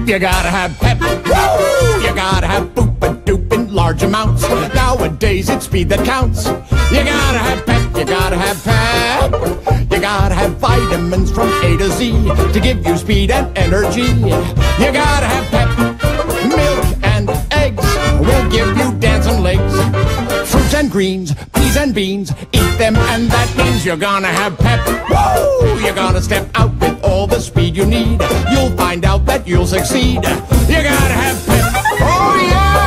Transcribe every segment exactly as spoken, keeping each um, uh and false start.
You gotta have pep. Woo! You gotta have boop and doop in large amounts. Nowadays it's speed that counts. You gotta have pep. You gotta have pep. You gotta have vitamins from A to Z to give you speed and energy. You gotta have pep. Milk and eggs will give you dancing legs. Fruits and greens, peas and beans, eat them and that means you're gonna have pep. Woo! You're gonna step out with all the speed you need. You'll find out that you'll succeed. You gotta have pep. Oh yeah!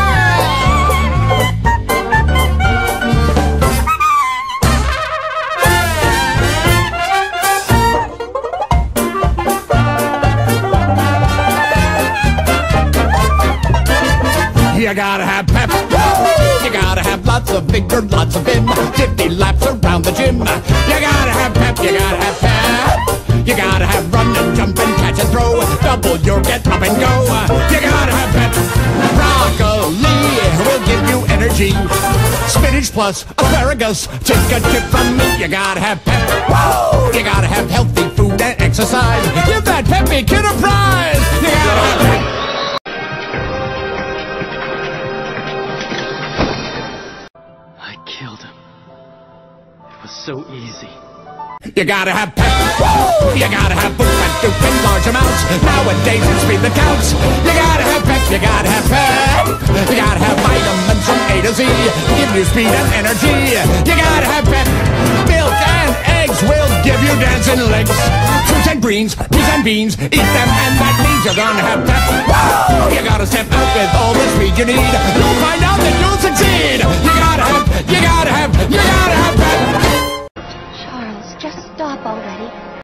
You gotta have pep. Woo! You gotta have lots of vigor, lots of vim. fifty laps around the gym. You gotta have pep. You gotta have pep. You gotta have run and jump and catch and throw. Double your get up and go. You gotta have pep. Broccoli will give you energy. Spinach plus asparagus. Take a tip from me. You gotta have pep. Woo! You gotta have healthy food and exercise. Give that peppy kid a prize. You gotta have pep. Killed him. It was so easy. You gotta have pep. Woo! You gotta have boop and doop in large amounts. Nowadays it's speed that counts. You gotta have pep. You gotta have pep. You gotta have vitamins from A to Z to give you speed and energy. You gotta have pep. Milk and eggs will give you dancing legs. Fruits and greens, peas and beans, eat them and that means you're gonna have pep. Woo! You gotta step out with all the speed you need. You'll find out that you'll succeed. You gotta have, you gotta have, you gotta have pep. Charles, just stop already.